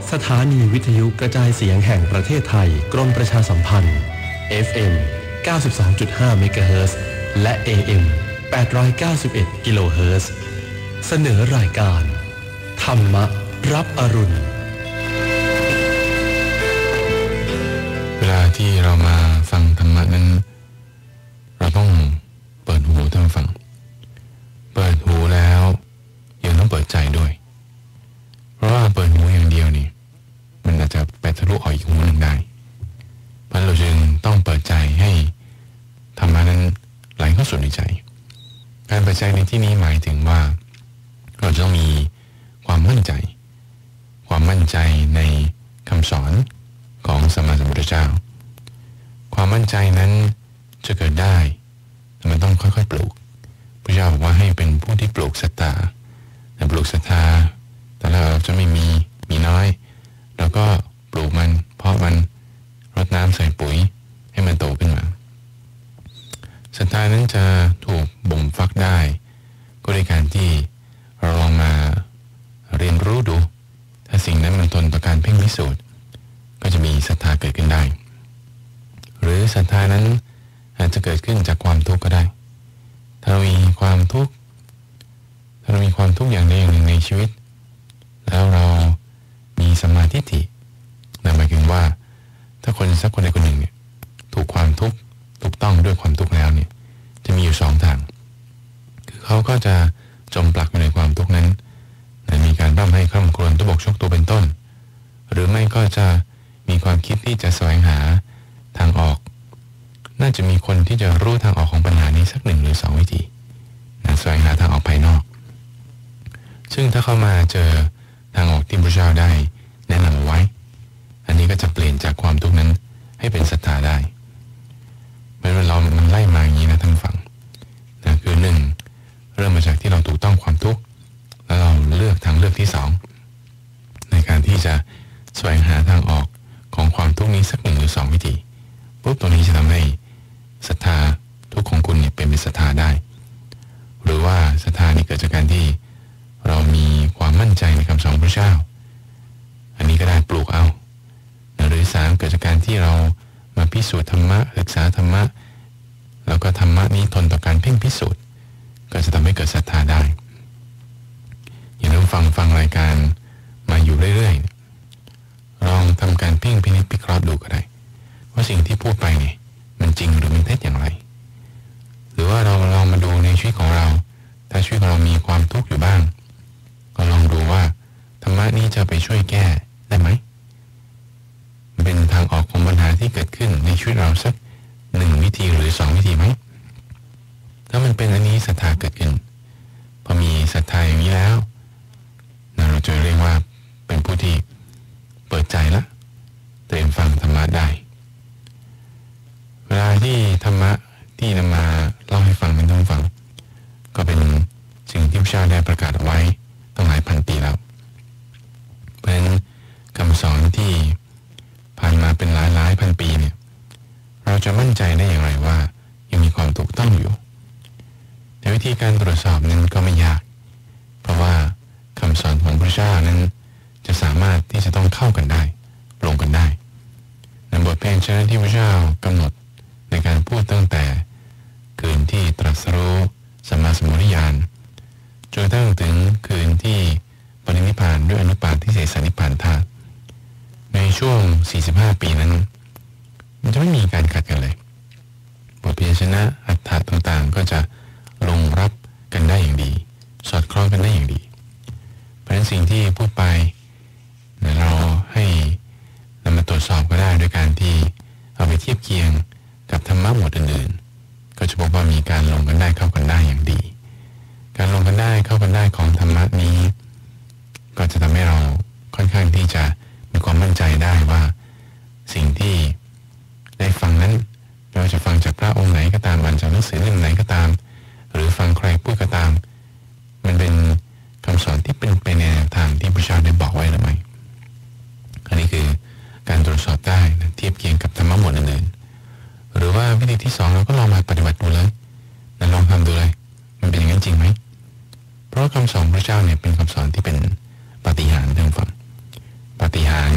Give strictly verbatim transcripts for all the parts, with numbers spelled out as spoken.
สถานีวิทยุกระจายเสียงแห่งประเทศไทยกรมประชาสัมพันธ์ เอฟ เอ็ม เก้าสิบสองจุดห้า เมกะเฮิรตซ์และ เอ เอ็ม แปดร้อยเก้าสิบเอ็ด กิโลเฮิรตซ์เสนอรายการธรรมรับอรุณเวลาที่เรามาฟังธรรมะนั้นเราต้องเปิดหูท่านฟังเปิดหูแล้วยังต้องเปิดใจด้วยเพราะว่าเปิดหูอย่างเดียวนี่มันอาจจะไปทะลุออกอีกหูหนึ่งได้เพราะเราจึงต้องเปิดใจให้ธรรมะนั้นไหลเข้าสู่ในใจการเปิดใจในที่นี้หมายถึงว่าเราจะต้องมีความมั่นใจความมั่นใจในคำสอนของสัมมาสัมพุทธเจ้าความมั่นใจนั้นจะเกิดได้แต่มันต้องค่อยๆปลูกพระเจ้าบอกว่าให้เป็นผู้ที่ปลูกศรัทธาแต่ปลูกศรัทธาแต่เราจะไม่มีมีน้อยเราก็ปลูกมันเพาะมันรดน้ำใส่ปุ๋ยให้มันโตขึ้นมาศรัทธานั้นจะถูกบ่มฟักได้ก็ด้วยการที่เราลองมาเรียนรู้ดูถ้าสิ่งนั้นมันทนต่อการเพ่งพิสูจน์ก็จะมีศรัทธาเกิดขึ้นได้หรือศรัทธานั้นอาจจะเกิดขึ้นจากความทุกข์ก็ได้ถ้าเรามีความทุกข์ถ้าเรามีความทุกข์อย่างใดอย่างหนึ่งในชีวิตแล้วเรามีสัมมาทิฏฐินั่นหมายถึงว่าถ้าคนสักคนใดคนหนึ่งเนี่ยถูกความทุกข์ถูกต้องด้วยความทุกข์แล้วเนี่ยจะมีอยู่สองทางคือเขาก็จะจมปลักอยู่ในความทุกข์นั้นมีการร่ำให้คร่ำครวญตบกชกตัวเป็นต้นหรือไม่ก็จะมีความคิดที่จะแสวงหาทางออกน่าจะมีคนที่จะรู้ทางออกของปัญหานี้สักหนึ่งหรือสองวิธีนะแสวงหาทางออกภายนอกซึ่งถ้าเข้ามาเจอทางออกที่พระเจ้าได้แนะนำไว้อันนี้ก็จะเปลี่ยนจากความทุกข์นั้นให้เป็นศรัทธาได้เมื่อเรามันไล่มาอย่างนี้นะท่านฟังนะคือหนึ่งเริ่มมาจากที่เราถูกต้องความทุกข์แล้วเราเลือกทางเลือกที่สองในการที่จะแสวงหาทางออกของความทุกข์นี้สักหนึ่งหรือสองวิธีปุ๊บตรงนี้จะทำให้ศรัทธาทุกข์ของคุณเนี่ยเป็นศรัทธาได้หรือว่าศรัทธานี้เกิดจากการที่เรามีความมั่นใจในคำสอนพระเจ้าอันนี้ก็ได้ปลูกเอาหรือสามเกิดจากการที่เรามาพิสูจน์ธรรมะศึกษาธรรมะแล้วก็ธรรมะนี้ทนต่อการเพ่งพิสูจน์ก็จะทำให้เกิดศรัทธาได้อย่างนั้นฟังฟังรายการมาอยู่เรื่อยๆลองทำการเพ่งพินิจพิเคราะห์ดูก็ได้ว่าสิ่งที่พูดไปเนี่ยมันจริงหรือมันเท็จอย่างไรหรือว่าเราลองมาดูในชีวิตของเราถ้าชีวิตของเรามีความทุกข์อยู่บ้างก็ลองดูว่าธรรมะนี้จะไปช่วยแก้ได้ไหมมันเป็นทางออกของปัญหาที่เกิดขึ้นในชีวิตเราสักหนึ่งวิธีหรือสองวิธีไหมถ้ามันเป็นอันนี้ศรัทธาเกิดขึ้นพอมีศรัทธาอย่างนี้แล้วเราจะเรียกว่าเป็นผู้ที่เปิดใจละเตรียมฟังธรรมะได้เวลาที่ธรรมะที่นำมาเล่าให้ฟังเป็นต้องฟังก็เป็นสิ่งที่พระเจ้าได้ประกาศเอาไว้ตั้งหลายพันปีแล้วเป็นคำสอนที่ผ่านมาเป็นหลายหลายพันปีเนี่ยเราจะมั่นใจได้อย่างไรว่ายังมีความถูกต้องอยู่แต่วิธีการตรวจสอบนั้นก็ไม่ยากเพราะว่าคำสอนของพระเจ้านั้นจะสามารถที่จะต้องเข้ากันได้ลงกันได้ในบทเพลงชนะที่พระเจ้ากำหนดในการพูดตั้งแต่คืนที่ตรัสรู้สัมมาสัมโพธิญาณจนตั้งถึงคืนที่ปรินิพพานด้วยอนุปาทิเสสนิพพานธาตุในช่วงสี่สิบห้าปีนั้นมันจะไม่มีการขัดกันเลยบทเพลงชนะอัฏฐะต่างๆก็จะลงรับกันได้อย่างดีสอดคล้องกันได้อย่างดีเพราะฉะนั้นสิ่งที่พูดไปเราให้นำมาตรวจสอบก็ได้โดยการที่เอาไปเทียบเคียงกับธรรมะหมวดอื่นๆก็จะพบว่ามีการลงกันได้เข้ากันได้อย่างดีการลงกันได้เข้ากันได้ของธรรมะนี้ก็จะทำให้เราค่อนข้างที่จะมีความมั่นใจได้ว่าสิ่งที่ได้ฟังนั้นไม่ว่าจะฟังจากพระองค์ไหนก็ตามอ่านจากหนังสือเล่มไหนก็ตามหรือฟังใครพูดก็ตามมันเป็นคำสอนที่เป็นไปในทางที่พระเจ้าได้บอกไว้หรือไม่อันนี้คือการตรวจสอบได้นะเทียบเคียงกับธรรมะหมวดอื่นๆหรือว่าวิธีที่สองเราก็ลองมาปฏิบัติดูเลยนะลองทำดูเลยมันเป็นอย่างนั้นจริงไหมเพราะคำสอนพระเจ้าเนี่ยเป็นคำสอนที่เป็นปาฏิหาริย์ทางฝั่งปาฏิหาริย์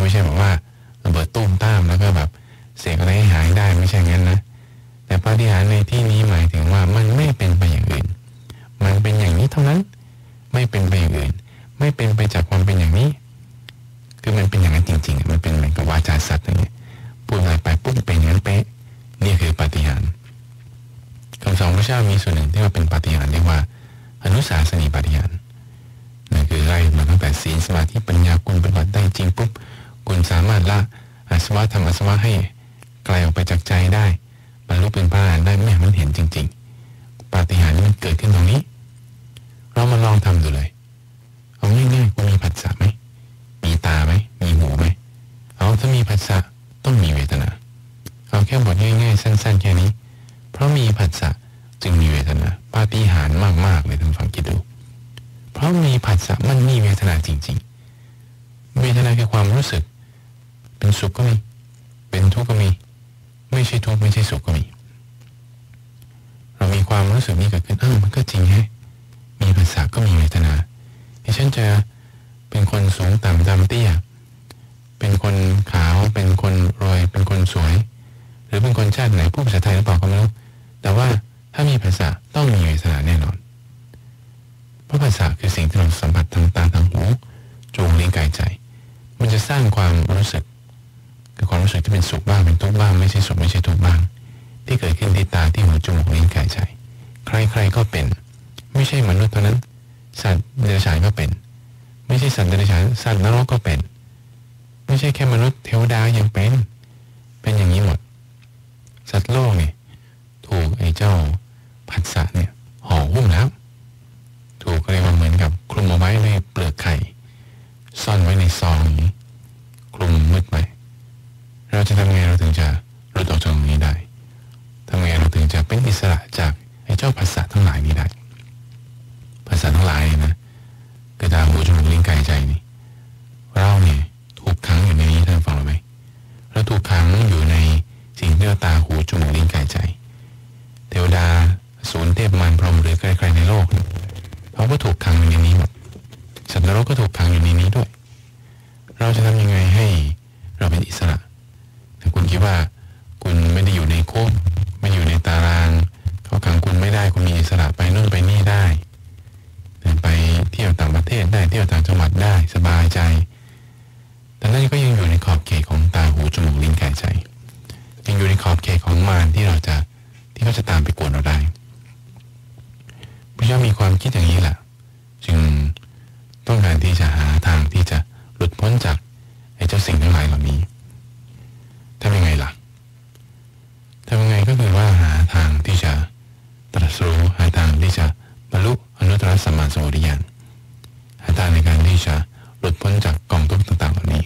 ไม่ใช่แบบว่าระเบิดตุ้มต้ามแล้วก็แบบเสกอะไรให้หายได้ไม่ใช่งั้นนะแต่ปาฏิหาริย์ในที่นี้หมายถึงว่ามันไม่เป็นไปอย่างอื่นมันเป็นอย่างนี้เท่านั้นไม่เป็นไปอย่างอื่นไม่เป็นไปจากความเป็นอย่างนี้คือมันเป็นอย่างนั้นจริงๆมันเป็นเหมือนกับวาจาสัตว์อย่างนี้พูดอะไรไปปุ๊บเป็นอย่างนั้นเป๊ะนี่คือปาฏิหาริย์คำสอนพระเจ้ามีส่วนหนึ่งที่ว่าเป็นปาฏิหาริย์เรียกว่าอนุสาสนีปาฏิหาริย์นั่นคือไล่มาตั้งแต่ศีลสมาธิปัญญาคุณปฏิบัติได้จริงปุ๊บคุณสามารถละอาสวะทำอาสวะให้ไกลออกไปจากใจได้บรรลุเป็นพระอรหันต์ได้แม่มันเห็นจริงๆปาฏิหาริย์มันเกิดขึ้นตรงนี้เรามาลองทำดูเลยเอาง่ายๆคุณมีผัสสะไหมมีตาไหมมีหูไหมเอาถ้ามีผัสสะต้องมีเวทนาเอาแค่บทง่ายๆสั้นๆแค่นี้เพราะมีผัสสะจึงมีเวทนาปาฏิหาริย์มากๆเลยท่านฟังคิดดูเพราะมีผัสสะมันมีเวทนาจริงๆเวทนาคือความรู้สึกเป็นสุขก็มีเป็นทุกข์ก็มีไม่ใช่ทุกข์ไม่ใช่สุขก็มีเรามีความรู้สึกนี้เกิดขึ้นอ้าวมันก็จริงแฮะมีผัสสะก็มีเวทนาที่ฉันจะเป็นคนสูงต่ำดำเตี้ยเป็นคนขาวเป็นคนรวยเป็นคนสวยหรือเป็นคนชาติไหนผู้ภาษาไทยหรือเปล่าก็ไม่รู้แต่ว่าถ้ามีผัสสะต้องมีเวทนาแน่นอนเพราะผัสสะคือสิ่งที่เราสัมผัสทางตาทางหูจมูกลิ้นกายใจมันจะสร้างความรู้สึกคือความรู้สึกที่เป็นสุขบ้างเป็นทุกข์บ้างไม่ใช่สุขไม่ใช่ทุกข์บ้างที่เกิดขึ้นที่ตาที่หูจมูกลิ้นกายใจใครๆก็เป็นไม่ใช่มนุษย์เท่านั้นสัตว์เดรัจฉานก็เป็นไม่ใช่สัตว์เดรัจฉานสัตว์นรกก็เป็นไม่ใช่แค่มนุษย์เทวดายังเป็นเป็นอย่างนี้หมดสัตว์โลกเนี่ยถูกไอ้เจ้าผัสสะเนี่ยห่อหุ้มแล้วถูกเรียกว่าเหมือนกับคลุมเอาไว้ในเปลือกไข่ซ่อนไว้ในซองนี้คลุมมืดไว้เราจะทำไงเราถึงจะหลุดออกจากตรงนี้ได้ทำไงเราถึงจะเป็นอิสระจากไอ้เจ้าผัสสะทั้งหลายนี้ได้ผัสสะทั้งหลายนะคือตาหูจมูกลิ้นกายใจนี่เราเนี่ยถูกขังอยู่ในนี้ท่านฟังหรือไม่เราถูกขังอยู่ในสิ่งที่เราตาหูจมูกลิ้นกายใจเทวดาสูรเทพมารพรหมหรือใครๆในโลกเขาก็ถูกขังอยู่ในนี้หมดสัตว์นรกก็ถูกขังอยู่ในนี้ด้วยเราจะทำยังไงให้เราเป็นอิสระถ้าคุณคิดว่าคุณไม่ได้อยู่ในคุกไม่อยู่ในตารางเขาขังคุณไม่ได้คุณมีอิสระไปนู่นไปนี่ได้ไปเที่ยวต่างประเทศได้เที่ยวต่างจังหวัดได้สบายใจแต่นั่นก็ยังอยู่ในขอบเขตของตาหูจมูกลิ้นกายใจยังอยู่ในขอบเขตของมารที่เราจะที่เขาจะตามไปกวนเราได้พระเจ้ามีความคิดอย่างนี้แหละจึงต้องการที่จะหาทางที่จะหลุดพ้นจากไอ้เจ้าสิ่งทั้งหลายเหล่านี้ทำยังไงล่ะทำยังไงก็คือว่าหาทางที่จะตรัสรู้หาทางที่จะบรรลุอนุตตรสัมมาสัมโพธิญาณหาทางในการที่จะหลุดพ้นจากกองทุกข์ต่างๆเหล่านี้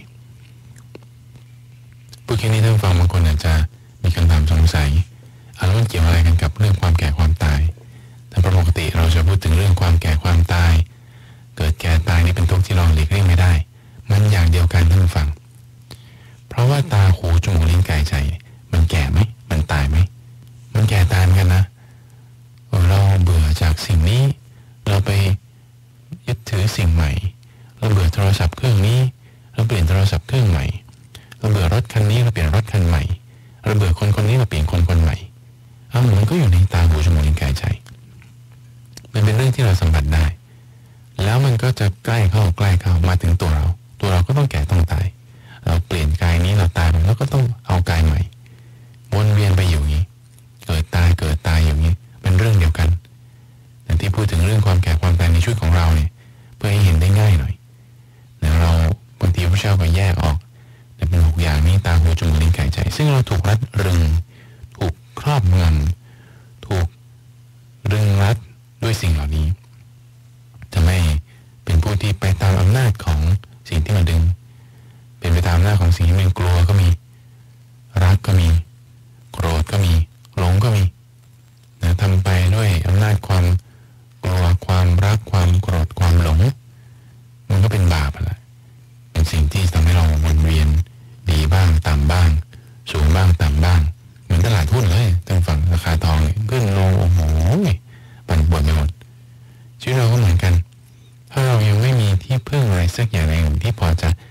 ผู้คิดนี้ท่านฟังบางคนอาจจะมีคำถามสงสัยอะไรมันเกี่ยวอะไรกันกับเรื่องความแก่ความตายแต่ปกติเราจะพูดถึงเรื่องความแก่ความตายเกิดแก่ตายนี่เป็นทุกข์ที่เราหลีกเลี่ยงไม่ได้มันอย่างเดียวกันท่านฟังเพราะว่าตาหูจมูกลิ้นกายใจมันแก่ไหมมันตายไหมมันแก่ตายเหมือนกันนะเราเบื่อจากสิ่งนี้เราไปยึดถือสิ่งใหม่เราเบื่อโทรศัพท์เครื่องนี้เราเปลี่ยนโทรศัพท์เครื่องใหม่เราเบื่อรถคันนี้เราเปลี่ยนรถคันใหม่เราเบื่อคนคนนี้เราเปลี่ยนคนคนใหม่อ้าวมันก็อยู่ในตาหูจมูกลิ้นกายใจมันเป็นเรื่องที่เราสัมผัสได้แล้วมันก็จะใกล้เข้าใกล้เข้ามาถึงตัวเราตัวเราก็ต้องแก่ต้องตายเราเปลี่ยนกายนี้เราตายแล้วก็ต้องเอากายใหม่วนเวียนไปอยู่อย่างนี้เกิดตายเกิดตายอย่างนี้เป็นเรื่องเดียวกันแต่ที่พูดถึงเรื่องความแก่ความตายในชีวิตของเราเนี่ยเพื่อให้เห็นได้ง่ายหน่อยแล้วเราบางทีพระเจ้าก็แยกออกแต่เป็นหกอย่างนี้ตาหูจมูกลิ้นกายใจซึ่งเราถูกรัดรึงถูกครอบงำถูกรึงรัดด้วยสิ่งเหล่านี้ทำให้เป็นผู้ที่ไปตามอำนาจของสิ่งที่มันดึงเป็นไปตามอำนาจของสิ่งที่มันกลัวก็มีรักก็มีโกรธก็มีหลงก็มีนะทำไปด้วยอำนาจความกลัวความรักความโกรธความหลงมันก็เป็นบาปแหละเป็นสิ่งที่ทำให้เราวนเวียนดีบ้างต่ำบ้างสูงบ้างต่ำบ้างเหมือนตลาดหุ้นเลยตั้งฝั่งราคาทองขึ้นลงโอ้โหปั่นป่วนไปหมดชีวิตเราก็เหมือนกันถ้าเรายังไม่มีที่พึ่งอะไรสักอย่างหนึ่งที่พอจะ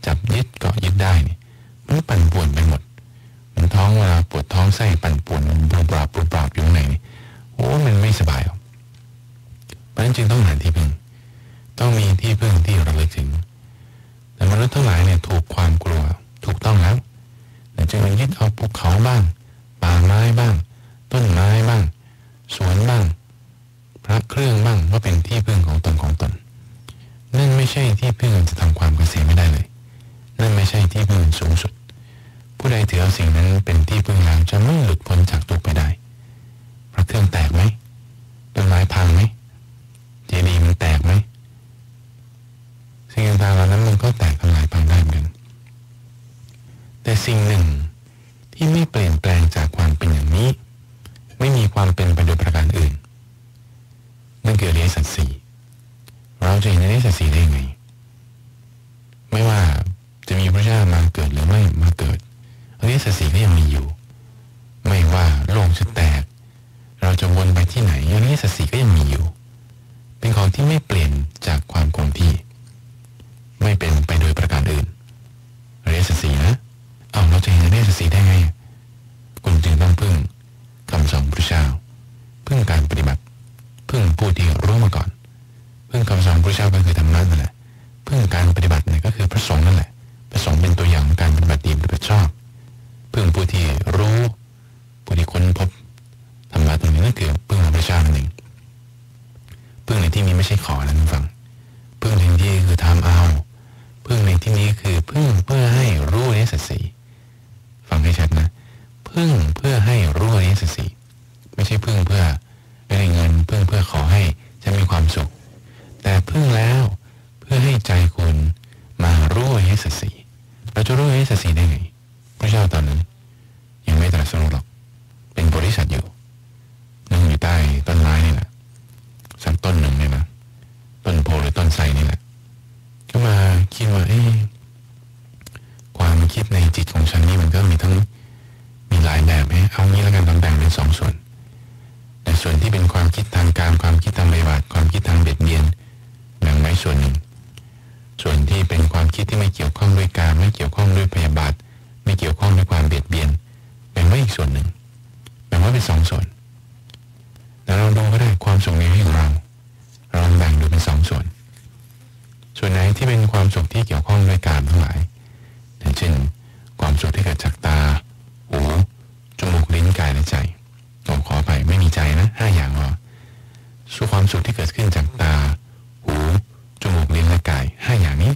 จับยึดเกาะยึดได้นี่มันปั่นป่วนไปหมดมันท้องเวลาปวดท้องไส้ปั่นป่วนมันปวดปราบปวดปราบอยู่ข้างในนี่โอ้มันไม่สบายหรอกเพราะฉะนั้นจึงต้องหาที่พึ่งต้องมีที่พึ่งที่ระลึกถึงแต่มนุษย์ทั้งหลายเนี่ยถูกความกลัวถูกต้องแล้วแต่จึงมันยึดเอาภูเขาบ้างป่าไม้บ้างต้นไม้บ้างสวนบ้างพระเครื่องบ้างว่าเป็นที่พึ่งของตนของตนนั่นไม่ใช่ที่พึ่งจะทำความเกษมไม่ได้เลยนั่นไม่ใช่ที่พึ่งสูงสุดผู้ใดถือเอาสิ่งนั้นเป็นที่พึ่งแล้วจะไม่หลุดพ้นจากทุกข์ไปได้พระเครื่องแตกไหมต้นไม้พังไหมเจดีย์มันแตกไหมสิ่งต่างๆเหล่านั้นมันก็แตกทำลายพังได้เหมือนกันแต่สิ่งหนึ่งที่ไม่เปลี่ยนแปลงจากความเป็นอย่างนี้ไม่มีความเป็นไปโดยประการอื่นนั่นคืออริยสัจสี่เราจะเห็นอริยสัจสี่ได้ยังไงไม่ว่าจะมีพระเจ้ามาเกิดหรือไม่มาเกิดอริยสัจสี่ก็ยังมีอยู่ไม่ว่าโลกจะแตกเราจะวนไปที่ไหนอริยสัจสี่ก็ยังมีอยู่เป็นของที่ไม่เปลี่ยนจากความคงที่ไม่เป็นไปโดยประการอื่นอริยสัจสี่นะเอาเราจะเห็นอริยสัจสี่ได้ไงคุณจึงต้องพึ่งคำสอนพระเจ้าพึ่งการปฏิบัติพึ่งผู้ที่รู้มาก่อนพึ่งคำสอนพระเจ้าก็คือธรรมะนั่นแหละพึ่งการปฏิบัติเนี่ยก็คือพระสงฆ์นั่นแหละพระสงฆ์เป็นตัวอย่างของการปฏิบัติดีปฏิบัติชอบพึ่งผู้ที่รู้ผู้ที่ค้นพบธรรมะตรงนี้นั่นคือพึ่งพระเจ้านั่นเองพึ่งในที่นี้ไม่ใช่ขอนะท่านฟังพึ่งในที่นี้คือทำเอาพึ่งในที่นี้คือพึ่งเพื่อให้รู้อริยสัจสี่ฟังให้ชัดนะพึ่งเพื่อให้รู้อริยสัจสี่ไม่ใช่พึ่งเพื่อได้เงินพึ่งเพื่อขอให้จะมีความสุขแต่พึ่งแล้วเพื่อให้ใจคุณมารู้อริยสัจสี่เราจะรู้อริยสัจสี่ได้ไงพระเจ้าตอนนั้นยังไม่ตรัสรู้หรอกเป็นบริษัทอยู่นั่งอยู่ใต้ต้นไม้นี่แหละสักต้นหนึ่งเนี่ยนะต้นโพหรือต้นไทรนี่แหละก็มาคิดว่าเอ๊ะความคิดในจิตของฉันนี่มันก็มีทั้งมีหลายแบบเอ๊ะเอางี้แล้วกันต้องแบ่งเป็นสองส่วนแต่ส่วนที่เป็นความคิดทางการความคิดทางปฏิบัติความคิดทางเบียดเบียนแบ่งไว้ส่วนหนึ่งส่วนที่เป็นความคิดที่ไม่เกี่ยวข้องด้วยการไม่เกี่ยวข้องด้วยพยาบาทไม่เกี่ยวข้องด้วยความเบียดเบียนแบ่งไว้อีกส่วนหนึ่งแบ่งไว้เป็นสองส่วนแต่เราดูก็ได้ความสุขในชีวิตของเราเราแบ่งดูเป็นสองส่วนส่วนไหนที่เป็นความสุขที่เกี่ยวข้องด้วยการทั้งหลายอย่างเช่นความสุขที่เกิดจากตาหูจมูกลิ้นกายและใจผมขอไปไม่มีใจนะห้าอย่างหรอส่วนความสุขที่เกิดขึ้นจากตาหูจมูกลิ้นและกายห้าอย่างนี้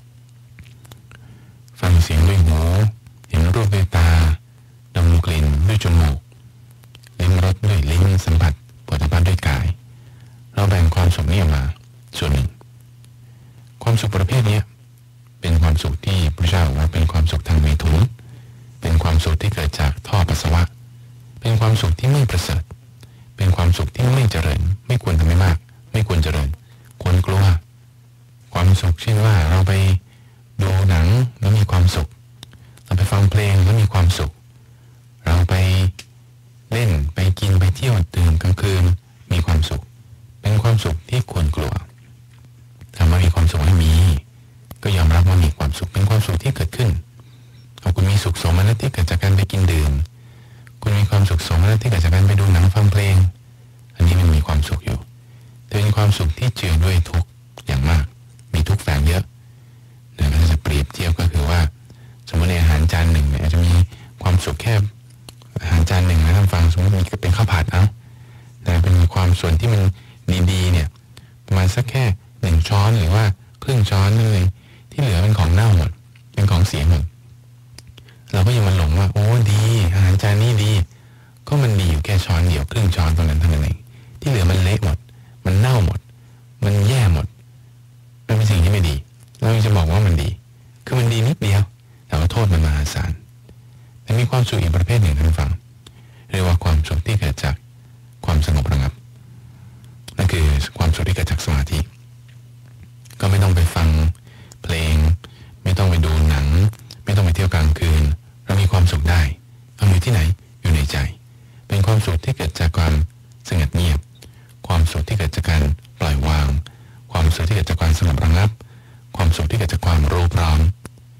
ฟังเสียงด้วยหูเห็นรูปด้วยตาดมกลิ่นด้วยจมูกลิ้มรสด้วยลิ้นสัมผัสผลิภัณฑ์ด้วยกายเราแบ่งความสุขนี้ออกมาส่วนหนึ่งความสุขประเภทนี้เป็นความสุขที่พระเจ้าว่าเป็นความสุขทางเวทุนเป็นความสุขที่เกิดจากท่อปัสสาวะเป็นความสุขที่ไม่ประเสริฐเป็นความสุขที่ไม่เจริญไม่ควรทำให้มากไม่ควรเจริญควรกลัวความสุขเช่นว่าเราไปดูหนังแล้วมีความสุขเราไปฟังเพลงแล้วมีความสุขเราไปเล่นไปกินไปเที่ยวตื่นกลางคืนมีความสุขเป็นความสุขที่ควรกลัวถ้าไม่มีความสุขให้มีก็ยอมรับว่ามีความสุขเป็นความสุขที่เกิดขึ้นเอาคุณมีสุขสมนัตที่เกิดจากการไปกินดื่มคุณมีความสุขสมนัตที่เกิดจากการไปดูหนังฟังเพลงอันนี้มันมีความสุขอยู่แต่เป็นความสุขที่เจือด้วยทุกข์อย่างมากมีทุกข์แฝงเยอะแต่ถ้าจะเปรียบเทียบก็คือว่าสมมติในอาหารจานหนึ่งเนี่ยอาจจะมีความสุขแค่อาหารจานหนึ่งนะท่านฟังสมมติมันก็เป็นข้าวผัดเอาแต่เป็นความส่วนที่มันดีๆเนี่ยประมาณสักแค่หนึ่งช้อนหรือว่าครึ่งช้อนนั่นเองที่เหลือเป็นของเน่าหมดเป็นของเสียหมดเราก็ยังมาหลงว่าโอ้ดีอาหารจานนี้ดีก็มันดีอยู่แค่ช้อนเดียวครึ่งช้อนตรงนั้นเท่านั้นเองที่เหลือมันเละหมดมันเน่าหมดมันแย่หมดมันเป็นสิ่งที่ไม่ดีเราจะบอกว่ามันดีคือมันดีนิดเดียวแต่ว่าโทษมันมหาศาลแต่มีความสุขอีกประเภทหนึ่งท่านฟังเรียกว่าความสุขที่เกิดจากความสงบระงับนั่นคือความสุขที่เกิดจากสมาธิก็ไม่ต้องไปฟังเพลงไม่ต้องไปดูหนังไม่ต้องไปเที่ยวกลางคืนเรามีความสุขได้เอาอยู่ที่ไหนอยู่ในใจเป็นความสุขที่เกิดจากความสงบเงียบความสุขที่เกิดจากการปล่อยวางความสุขที่เกิดจากความสงบระงับความสุขที่เกิดจากความรู้พร้อม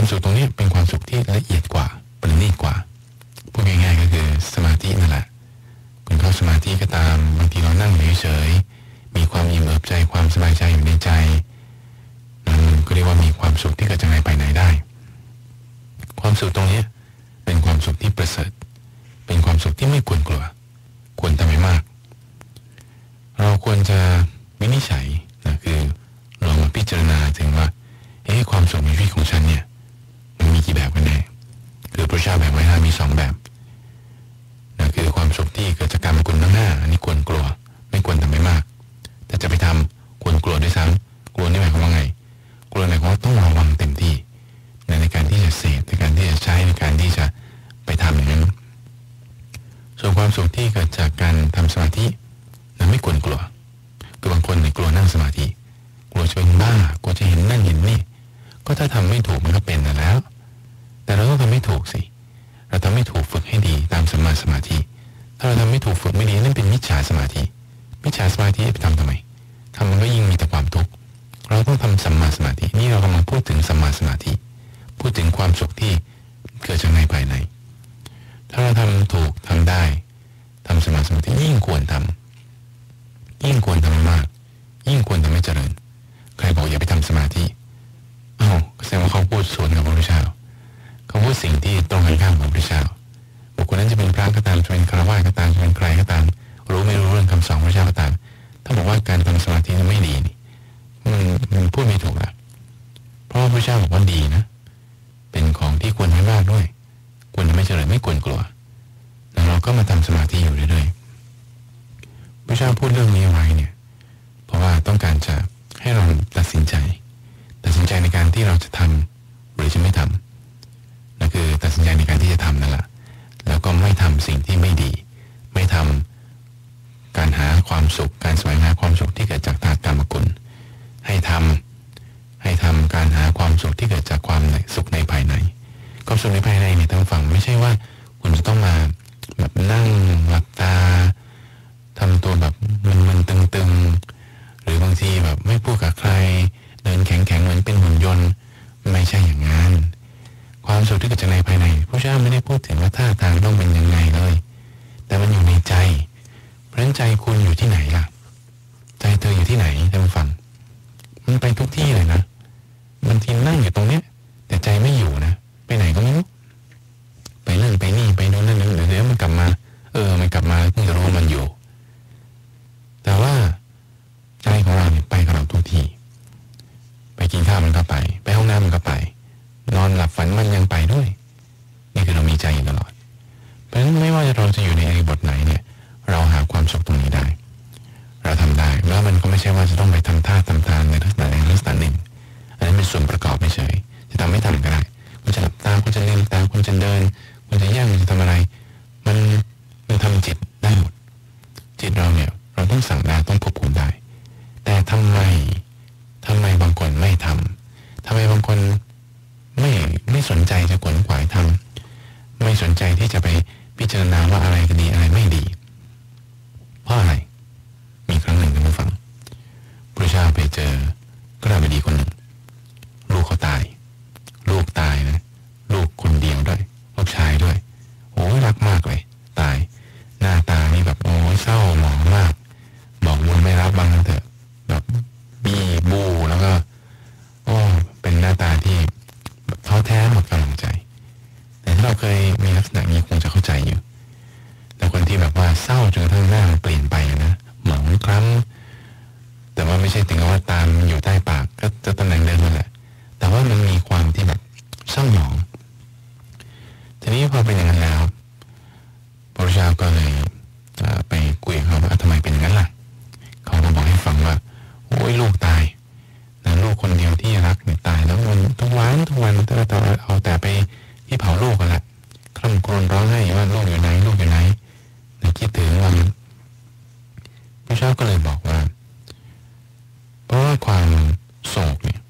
สุขตรงนี้เป็นความสุขที่ละเอียดกว่าประณีตกว่าพูดง่ายๆก็คือสมาธินั่นแหละคุณเข้าสมาธิก็ตามบางทีเรานั่งเฉยๆมีความอิ่มเอิบใจความสบายใจอยู่ในใจนั่นก็เรียกว่ามีความสุขที่เกิดจากในภายในได้ความสุขตรงนี้เป็นความสุขที่ประเสริฐเป็นความสุขที่ไม่ควรกลัวควรทำให้มากเราควรจะวินิจฉัยนะคือลองมาพิจารณาถึงว่าเอ๊ะความสุขในชีวิตของฉันเนี่ยมันมีกี่แบบกันแน่คือพระเจ้าแบ่งไว้ให้มีสองแบบนะคือความสุขที่เกิดจากการมกุลทั้งห้าอันนี้ควรกลัวไม่ควรทำให้มากแต่จะไปทำควรกลัวด้วยซ้ำกลัวนี่หมายความว่าไงกลัวหมายความว่าต้องระวังเต็มที่ในการที่จะเสพในการที่จะใช้ในการที่จะไปทำอย่างนั้นส่วนความสุขที่เกิดจากการทำสมาธินั้นไม่ควรกลัวคือบางคนเนี่ยกลัวนั่งสมาธิกลัวจะเป็นบ้ากลัวจะเห็นนั่นเห็นนี่ก็ถ้าทำไม่ถูกมันก็เป็นแล้วแต่เราต้องทำไม่ถูกสิเราทำไม่ถูกฝึกให้ดีตามสัมมาสมาธิถ้าเราทำไม่ถูกฝึกไม่ดีนั่นเป็นมิจฉาสมาธิมิจฉาสมาธิไปทำทำไมทำมันก็ยิ่งมีแต่ความทุกข์เราต้องทำสัมมาสมาธินี่เรากำลังพูดถึงสัมมาสมาธิพูดถึงความสุขที่เกิดจากในภายในถ้าเราทำถูกทำได้ทำสมาสมาธิยิ่งควรทำยิ่งควรทำมากยิ่งควรทำให้เจริญใครบอกอย่าไปทำสมาธิอ้าวแสดงว่าเขาพูดสวนกับพระพุทธเจ้าเขาพูดสิ่งที่ตรงกันข้ามกับพระพุทธเจ้าบุคคลนั้นจะเป็นพระก็ตามจะเป็นฆราวาสก็ตามจะเป็นใครก็ตามรู้ไม่รู้เรื่องคำสอนพระพุทธเจ้าก็ตามถ้าบอกว่าการทำสมาธินั้นไม่ดีนี่มันมันพูดไม่ถูกละเพราะพระพุทธเจ้าบอกว่าดีนะเป็นของที่ควรให้มากด้วยควรไม่เจริญไม่ควรกลัวแล้วเราก็มาทำสมาธิอยู่เรื่อยๆพระเจ้าพูดเรื่องนี้ไว้เนี่ยเพราะว่าต้องการจะให้เราตัดสินใจตัดสินใจในการที่เราจะทำหรือจะไม่ทำนั่นคือตัดสินใจในการที่จะทำนั่นแหละแล้วก็ไม่ทำสิ่งที่ไม่ดีไม่ทำการหาความสุขการแสวงหาความสุขที่เกิดจากตากามกุลให้ทำให้ทำการหาความสุขที่เกิดจากความสุขในภายในความสุขในภายในเนี่ยทางฝั่งไม่ใช่ว่าคุณจะต้องมาแบบนั่งหลับตาทำตัวแบบมันๆตึงๆหรือบางทีแบบไม่พูดกับใครเดินแข็งๆเหมือนเป็นหุ่นยนต์ไม่ใช่อย่างนั้นความสุขที่เกิดจากในภายในพระเจ้าไม่ได้พูดถึงว่าท่าทางต้องเป็นยังไงเลยแต่มันอยู่ในใจเพราะฉะนั้นใจคุณอยู่ที่ไหนล่ะใจเธออยู่ที่ไหนทางฝั่งมันไปทุกที่เลยนะบางทีนั่งอยู่ตรงเนี้ยแต่ใจไม่อยู่นะไปไหนก็ไม่รู้ไปนั่นไปนี่ไปโน่นนั่นเดี๋ยวมันกลับมาเออมันกลับมาเพิ่งจะรู้ว่ามันอยู่แต่ว่าใจของเราเนี่ยไปกับเราทุกที่ไปกินข้าวมันก็ไปไปห้องน้ำมันก็ไปนอนหลับฝันมันยังไปด้วยนี่คือเรามีใจอยู่ตลอดเพราะฉะนั้นไม่ว่าเราจะอยู่ในอริบทไหนเนี่ยเราหาความสุขตรงนี้ได้เราทำได้แล้วมันก็ไม่ใช่ว่าจะต้องไปทำท่าทำทางในลักษณะใดลักษณะหนึ่งอันนั้นเป็นส่วนประกอบไม่เฉยจะทำไม่ทำก็ได้คุณจะหลับตาคุณจะเล่นตาคุณจะเดินคุณจะย่างคุณจะทำอะไรมันมันทำจิตได้หมดจิตเราเนี่ยเราต้องสั่งได้ต้องควบคุมได้แต่ทำไมทำไมบางคนไม่ทำทำไมบางคนไม่ไม่สนใจจะขวนขวายทำไม่สนใจที่จะไปพิจารณาว่าอะไรดีอะไรไม่ดีเพราะอะไรมีครั้งหนึ่งท่านผู้ฟังพระเจ้าไปเจอกระบดีคนหนึ่งลูกเขาตายลูกตายนะลูกคนเดียวด้วยลูกชายด้วยโอ้ยรักมากเลยตายหน้าตานี่แบบโอ้ยเศร้าหมองมากบอกบุญไม่รับบ้างเถอะแบบบีบูแล้วก็โอ้เป็นหน้าตาที่ท้อแท้หมดกำลังใจแต่ถ้าเราเคยมีลักษณะนี้คงจะเข้าใจอยู่แต่คนที่แบบว่าเศร้าจนกระทั่งหน้ามันเปลี่ยนไปนะหมองคล้ำแต่ว่าไม่ใช่ถึงกับว่าตามอยู่ใต้ปากก็จะตำแหน่งเดิมนั่นแหละแต่ว่ามันมีความที่แบบเศร้าหมองทีนี้พอเป็นอย่างนั้นแล้วพระเจ้าก็เลยไปคุยกับเขาว่าทำไมเป็นอย่างนั้นล่ะเขาก็บอกให้ฟังว่าโอ้ยลูกตายนะลูกคนเดียวที่รักเนี่ยตายแล้วมันทุกวันทุกวันแต่เราเอาแต่ไปที่เผาลูกกันละคร่ำครวญร้องไห้ว่าลูกอยู่ไหนลูกอยู่ไหนนะคิดถึงวันพระเจ้าก็เลยบอกว่าเพราะว่าความโศกเนี่ย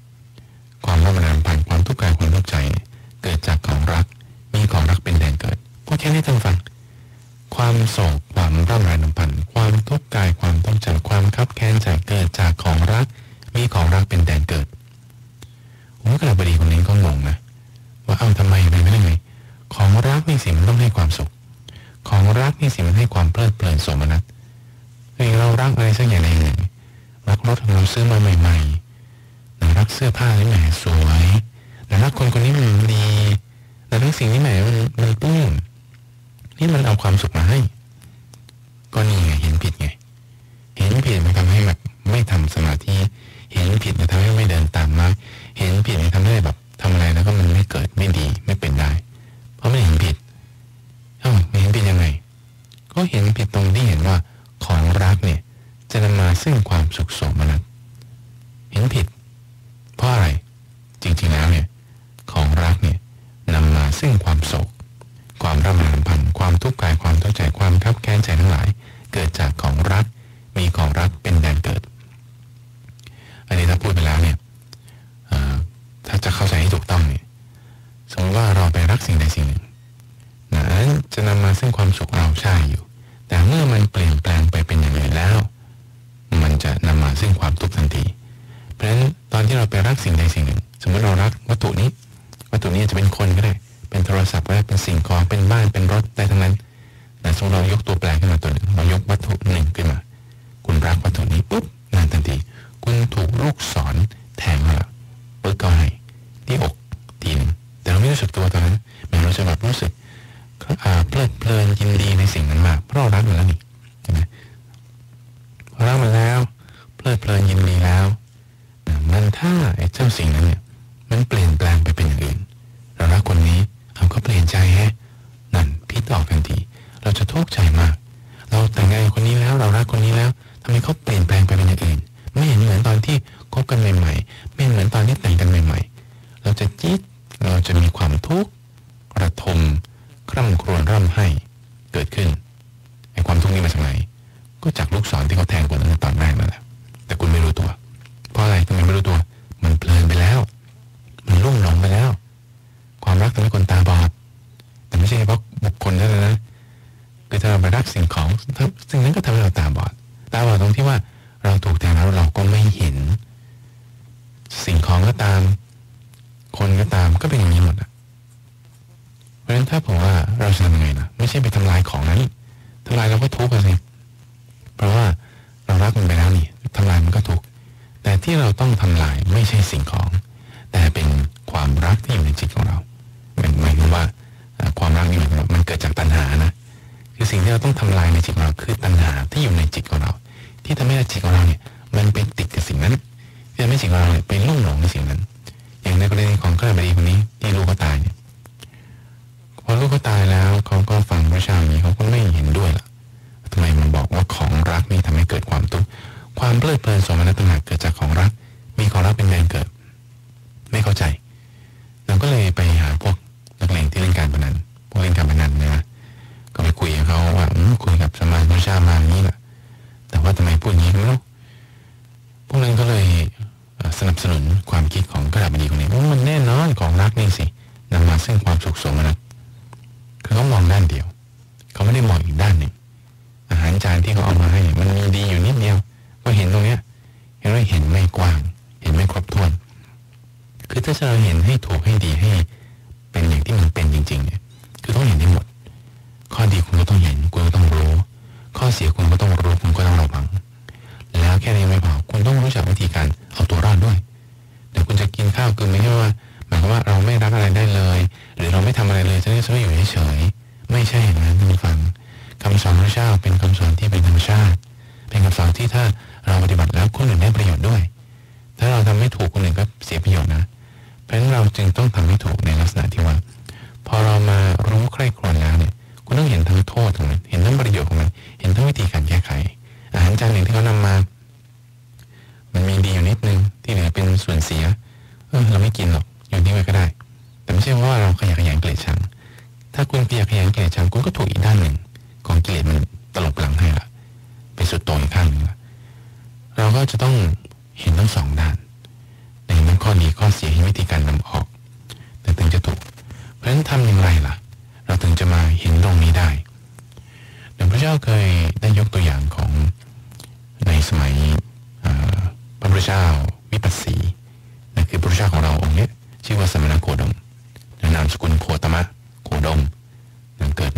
ต้องให้ความสุขของรักนี่สิมันให้ความเพลิดเพลินโสมนัสเฮ้ยเรารักอะไรสักอย่างหนึ่งรักรถเราซื้อมาใหม่ๆรักเสื้อผ้าที่แหมสวยรักคนคนนี้มันดีรักสิ่งที่แหมมันมันปลื้มนี่มันเอาความสุขมาให้ก็นี่ไงเห็นผิดไงเห็นผิดมันทำให้แบบไม่ทำสมาธิเห็นผิดมันทำให้ไม่เดินตามมากเห็นผิดมันทำให้แบบทำอะไรแล้วก็มันไม่เกิดไม่ดีไม่เป็นได้เพราะไม่เห็นผิดเอ้าไม่เห็นผิดยังไงก็เห็นผิดตรงที่เห็นว่าของรักเนี่ยจะนำมาซึ่งความสุขโสมนัสเห็นผิดเพราะอะไรจริงๆแล้วเนี่ยของรักเนี่ยนำมาซึ่งความโศกความร่ำไรรำพันความทุกข์กายความทุกข์ใจความคับแค้นใจทั้งหลายเกิดจากของรักมีของรักเป็นแดนเกิดอันนี้ถ้าพูดไปแล้วเนี่ยถ้าจะเข้าใจให้ถูกต้องเนี่ยสมมติว่าเราไปรักสิ่งใดสิ่งหนึ่งนั้นจะนำมาซึ่งความสุขเราใช่อยู่แต่เมื่อมันเปลี่ยนแปลงไปเป็นอย่างอื่นแล้วมันจะนำมาซึ่งความทุกข์ทันทีเพราะฉะนั้นตอนที่เราไปรักสิ่งใดสิ่งหนึ่งสมมติเรารักวัตถุนี้วัตถุนี้จะเป็นคนก็ได้เป็นโทรศัพท์ก็ได้เป็นสิ่งของเป็นบ้านเป็นรถได้ทั้งนั้นแต่สมมติเรายกตัวแปรขึ้นมาตัวหนึ่งเรายกวัตถุหนึ่งขึ้นมาคุณรักวัตถุนี้ปุ๊บนั่นทันทีคุณถูกลูกศรแทงมาแล้วปึ๊กก็ให้ที่อกทีนึงแต่เราไม่รู้สึกตัวตอนนั้นแม้เราจะแบบรู้สึกเพลิดเพลินยินดีในสิ่งนั้นมากเพราะเรารักมันแล้วนี่ใช่ไหมพอรักมันแล้วเพลิดเพลินยินดีแล้วมันถ้าไอ้เจ้าสิ่งนั้นเนี่ยมันเปลี่ยนแปลงไปเป็นอย่างอื่นเรารักคนนี้เราก็เปลี่ยนใจแฮะนั่นพิษออกทันทีเราจะทุกข์ใจมากเราแต่งงานกับคนนี้แล้วเรารักคนนี้แล้วทำไมเขาเปลี่ยนแปลงไปเป็นอย่างอื่นไม่เห็นเหมือนตอนที่คบกันใหม่ๆไม่เหมือนตอนที่แต่งกันใหม่ๆเราจะจี๊ดเราจะมีความทุกข์ระทมคร่ำครวญร่ำไห้เกิดขึ้นไอ้ความทุกข์นี้มาจากไหนก็จากลูกศรที่เขาแทงคุณตั้งแต่ตอนแรกนั่นแหละแต่คุณไม่รู้ตัวเพราะอะไรทำไมไม่รู้ตัวมันเพลินไปแล้วมันลุ่มหลงไปแล้วความรักทำให้คนตาบอดแต่ไม่ใช่เพราะบุคคลนั่นนะคือถ้าเราไปรักสิ่งของสิ่งนั้นก็ทำให้เราตาบอดตาบอดตรงที่ว่าเราถูกแทงแล้วเราก็ไม่เห็นสิ่งของก็ตามคนก็ตามก็เป็นอย่างนี้หมดอ่ะเพราะฉะนั้นถ้าผมว่าเราจะทำยังไงนะไม่ใช่ไปทำลายของนั้นทำลายเราก็ทุกข์กันสิเพราะว่าเรารักมันไปแล้วนี่ทำลายมันก็ทุกข์แต่ที่เราต้องทำลายไม่ใช่สิ่งของแต่เป็นความรักที่อยู่ในจิตของเราหมายถึงว่าความรักนี่มันเกิดจากตัณหานะคือสิ่งที่เราต้องทำลายในจิตของเราคือตัณหาที่อยู่ในจิตของเราที่ทำให้จิตของเราเนี่ยมันไปติดกับสิ่งนั้นที่ทำให้จิตของเราเนี่ยไปลุ่มหลงในสิ่งนั้นอย่างในกรณีของข้าพเจ้าคนนี้ที่ลูกเขาตายเนี่ยพอลูกเขาตายแล้วเขาก็ฟังพระชานี้เขาก็ไม่เห็นด้วยล่ะทำไมมันบอกว่าของรักนี่ทำให้เกิดความทุกข์ความเพลิดเพลินโสมนัสต่างหากเกิดจากของรักมีของรักเป็นแรงเกิดไม่เข้าใจเราก็เลยไปหาพวกนักเลงที่เล่นการพนันพวกเล่นการพนันนะก็ไปคุยกับเขาว่าคุยกับสมาชิกพระชามาอย่างนี้แหละแต่ว่าทำไมพูดอย่างนี้ไม่รู้พวกนั้นก็เลยสนับสนุนความคิดของกระดาษบดีคนนี้ว่ามันแน่นอนของรักนี่สินำมาซึ่งความสุขโสมนัสคือเขามองด้านเดียวเขาไม่ได้มองอีกด้านหนึ่งอาหารจานที่เขาเอามาให้มันมีดีอยู่นิดเดียวก็เห็นตรงเนี้ยเห็นว่าเห็นไม่กว้างเห็นไม่ครบถ้วนคือถ้าเราเห็นให้ถูกให้ดีให้เป็นอย่างที่มันเป็นจริงๆเนี่ยคือต้องเห็นได้หมดข้อดีคุณก็ต้องเห็นคุณก็ต้องรู้ข้อเสียคุณก็ต้องรู้คุณก็ต้องระวังแล้วแค่นี้ไม่พอคุณต้องรู้จักวิธีการเอาตัวรอดด้วยเดี๋ยวคุณจะกินข้าวคือไม่ใช่ว่าหมายความว่าเราไม่รักอะไรได้เลยหรือเราไม่ทำอะไรเลยจะได้จะอยู่เฉยๆไม่ใช่อย่างนั้นท่านฟังคำสอนพระเจ้าเป็นคำสอนที่เป็นธรรมชาติเป็นคำสอนที่ถ้าเราปฏิบัติแล้วคนอื่นได้ประโยชน์ด้วยถ้าเราทำไม่ถูกคนอื่นก็เสียประโยชน์นะเพราะฉะนั้นเราจึงต้องทำให้ถูกในลักษณะที่ว่าพอเรามารู้ใคร่ครวญแล้วเนี่ยคุณต้องเห็นทั้งโทษของมันเห็นทั้งประโยชน์ของมันเห็นทั้งวิธีการแก้ไขอาหารจานหนึ่งที่เขานำมามันมีดีอยู่นิดนึงที่เหลือเป็นส่วนเสียเออเราไม่กินหรอกอยู่ที่ไว้ก็ได้แต่ไม่ใช่ว่าเราขยันขยันเกลียดชังถ้าคุณขยันขยันเกลียดชังคุณก็ถูกอีกด้านหนึ่งของกิเลสมันตลบหลังให้ละไปสุดโต่งอีกข้างหนึ่งละเราก็จะต้องเห็นทั้งสองด้านในนั้นข้อดีข้อเสียเห็นวิธีการนำออกแต่ถึงจะถูกเพราะฉะนั้นทำอย่างไรล่ะเราถึงจะมาเห็นตรงนี้ได้หลวงพระเจ้าเคยได้ยกตัวอย่างของในสมัยพระพุทธเจ้าวิปัสสีนั่นคือพระพุทธเจ้าของเราองค์นี้ชื่อว่าสมณโคดมนามสกุลโคตมะโคดมนั่นเกิด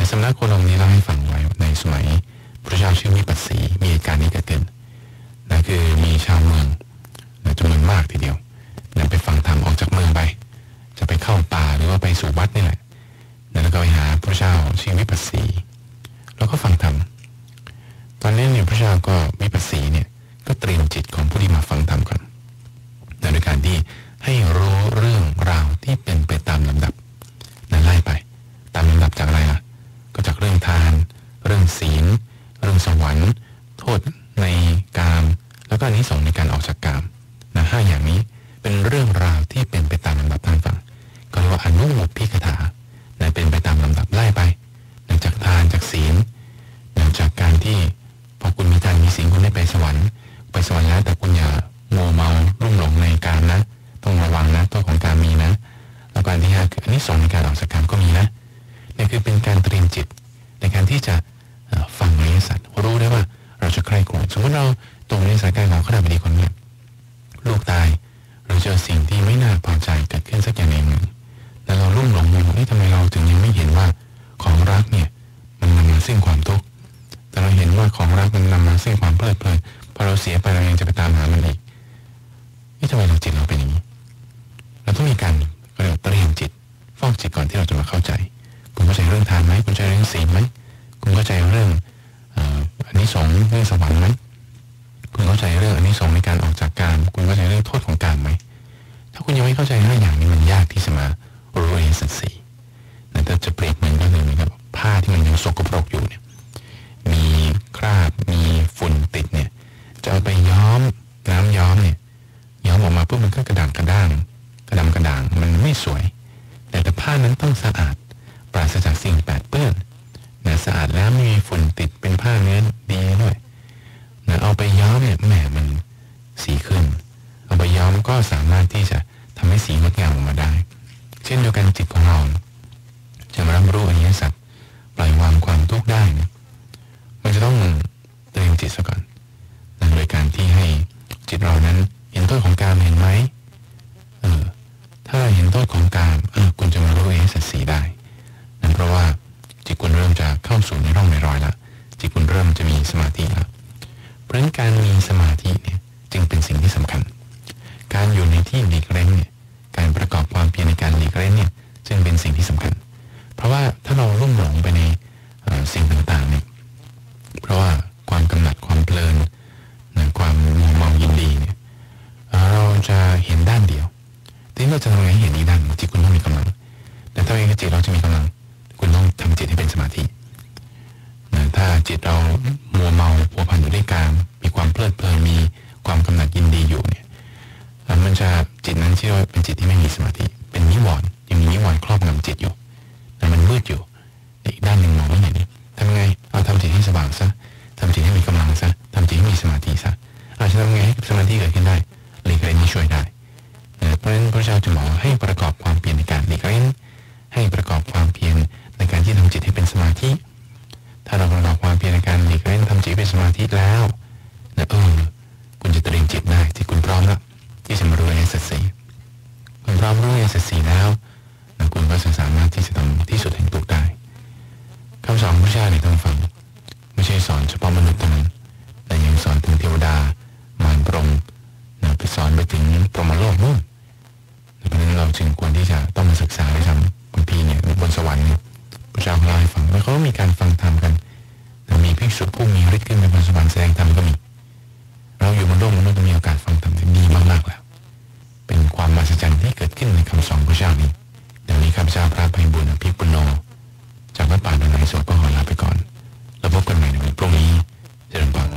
สำนักโคลงนี้เล่าให้ฟังไว้ในสมัยพระเจ้าชื่อวิปัสสีมีเหตุการณ์นี้เกิดขึ้นนั่นคือมีชาวเมืองจำนวนมากทีเดียวนั่นไปฟังธรรมออกจากเมืองไปจะไปเข้าป่าหรือว่าไปสู่วัดนี่แหละแล้วก็ไปหาพระเจ้าชื่อวิปัสสีแล้วก็ฟังธรรมตอนนี้เนี่ยพระเจ้าก็วิปัสสีเนี่ยก็เตรียมจิตของผู้ที่มาฟังธรรมก่อนโดยการที่ให้รู้เรื่องราวที่เป็นไปตามลำดับนั่นไล่ไปตามลำดับจากอะไรล่ะก็จากเรื่องทานเรื่องศีลเรื่องสวรรค์โทษในกามแล้วก็อานิสงส์ในการออกจากกามนะห้าอย่างนี้เป็นเรื่องราวที่เป็นไปตามลำดับทางฝั่งก็เรียกว่าอนุโมพิกถานะเป็นไปตามลำดับไล่ไปหลังจากทานจากศีลหลังจากการที่พอคุณมีทานมีศีลคุณได้ไปสวรรค์ไปสวรรค์แล้วแต่คุณอย่าโง่เมารุ่มหลงในกามนะต้องระวังนะโทษของการมีนะแล้วการที่ห้าคืออานิสงส์ในการออกจากกามก็มีนะนี่คือเป็นการเตรียมจิตในการที่จะฟังอริยสัจรู้ได้ว่าเราจะใคร่ครวญสมมติเราตรงในสายการของข้าราชบดีคนนี้ลูกตายเราเจอสิ่งที่ไม่น่าพอใจเกิดขึ้นสักอย่างหนึ่งแล้วเราลุ่มหลงอยู่เอ๊ะทำไมเราถึงยังไม่เห็นว่าของรักเนี่ยมันนำมาซึ่งความทุกข์แต่เราเห็นว่าของรักมันนำมาซึ่งความเพลิดเพลินพอเราเสียไปเรายังจะไปตามหามันอีกเอ๊ะทำไมเราจิตเราเป็นอย่างนี้เราต้องมีการเรียกเตรียมจิตฟอกจิตก่อนที่เราจะมาเข้าใจคุณเข้าใจเรื่องทานไหมคุณเข้าใจเรื่องศีลไหมคุณเข้าใจเรื่องอานิสงส์เรื่องสวรรค์ไหมคุณเข้าใจเรื่องอานิสงส์ในการออกจากกามคุณเข้าใจเรื่องโทษของกามไหมถ้าคุณยังไม่เข้าใจห้าอย่างนี้มันยากที่จะมารู้อริยสัจสี่แต่ถ้าจะเปรียบเหมือนกันเลยนะครับผ้าที่มันยังสกปรกอยู่เนี่ยมีคราบมีฝุ่นติดเนี่ยจะเอาไปย้อมน้ำย้อมเนี่ยย้อมออกมาปุ๊บมันก็กระด่างกระด้างกระดำกระด่างมันไม่สวยแต่แต่ผ้านั้นต้องสะอาดปราศจากสิ่งแปดเปื้อนนะสะอาดแล้วไม่มีฝุ่นติดเป็นผ้าเนื้อดีด้วยนะเอาไปย้อมเนี่ยแหมมันสีขึ้นเอาไปย้อมก็สามารถที่จะทำให้สีงดงามออกมาได้เช่นเดียวกันจิตของเราจะมารับรู้อริยสัจปล่อยวางความทุกข์ได้นะมันจะต้องเตรียมจิตซะก่อนโดยการที่ให้จิตเรานั้นเห็นโทษของกามเห็นไหมเออถ้าเห็นโทษของกามเออคุณจะมารู้อริยสัจสี่ได้นั่นเพราะว่าจิตคุณเริ่มจะเข้าสู่ในร่องในรอยละจิตคุณเริ่มจะมีสมาธิละเพราะฉะนั้นการมีสมาธิเนี่ยจึงเป็นสิ่งที่สำคัญการอยู่ในที่หลีกเล่นเนี่ยการประกอบความเพียรในการหลีกเล่นเนี่ยจึงเป็นสิ่งที่สำคัญเพราะว่าถ้าเราลุ่มหลงไปในสิ่งต่างๆเนี่ยเพราะว่าความกำหนัดความเพลินความมัวเมายินดีเนี่ยเราจะเห็นด้านเดียวทีนี้เราจะทำไงให้เห็นอีกด้านจิตคุณต้องมีกำลังแต่ถ้าเองจิตเราจะมีกำลังคุณต้องทำจิตให้เป็นสมาธิถ้าจิตเรามัวเมาพัวพันอยู่ด้วยกามมีความเพลิดเพลินมีความกำหนัดยินดีอยู่เนี่ยมันจะจิตนั้นชื่อว่าเป็นจิตที่ไม่มีสมาธิเป็นนิวรณ์ยังมีนิวรณ์ครอบงำจิตอยู่แต่มันมืดอยู่อีกด้านหนึ่งมองไม่เห็นนี่ทำไงเอาทำจิตให้สว่างซะทำจิตให้มีกำลังซะทำจิตให้มีสมาธิซะอาจจะทำไงให้สมาธิเกิดขึ้นได้หลีกเล่นนี้ช่วยได้เพราะฉะนั้นพระเจ้าจะบอกให้ประกอบความเพียรในการหลีกเล่นให้ประกอบความเพียรในการที่ทำจิตให้เป็นสมาธิถ้าเราประกอบความเพียรในการหลีกเล่นทำจิตเป็นสมาธิแล้วนะเออคุณจะเตรียมจิตได้ที่คุณพร้อมแล้วที่จะมารู้อริยสัจสี่คุณพร้อมรู้อริยสัจสี่แล้วนะคุณก็จะสามารถที่จะทำที่สุดแห่งทุกข์ได้คำสอนพระเจ้าในต้องฟังไม่ใช่สอนเฉพาะมนุษย์เท่านั้นแต่ยังสอนถึงเทวดามารพรหมนะไปสอนไปถึงพรหมโลกนู่นเพราะฉะนั้นเราจึงควรที่จะต้องมาศึกษาด้วยซ้ำบางทีเนี่ยบนสวรรค์เนี่ยพระเจ้าเล่าให้ฟังแล้วเขามีการฟังธรรมกันแต่มีภิกษุผู้มีฤทธิ์ขึ้นไปบนสวรรค์แสดงธรรมก็มีเราอยู่บนโลกมนุษย์มีโอกาสฟังธรรมที่ดีมากๆแล้วเป็นความมหัศจรรย์ที่เกิดขึ้นในคำสอนพระเจ้านี้ดังนี้ข้าพเจ้าพระไพบุญอภิปุณโญจากวัดป่าดอนไหโศกก็ขอลาไปก่อนแล้วพบกันใหม่ในวันพรุ่งนี้เจริญพร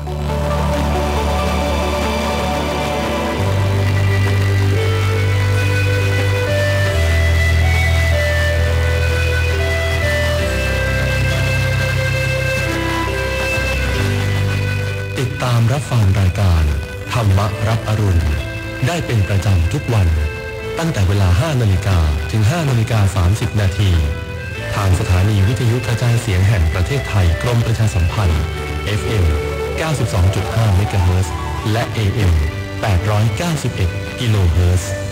ติดตามรับฟังรายการธรรมรับอรุณได้เป็นประจำทุกวันตั้งแต่เวลา ห้านาฬิกา ถึง ห้านาฬิกาสามสิบ นาทีทางสถานีวิทยุกระจายเสียงแห่งประเทศไทยกรมประชาสัมพันธ์ เอฟ เอ็ม เก้าสิบสองจุดห้า เมกะเฮิรตซ์และ เอ เอ็ม แปดร้อยเก้าสิบเอ็ด กิโลเฮิรตซ์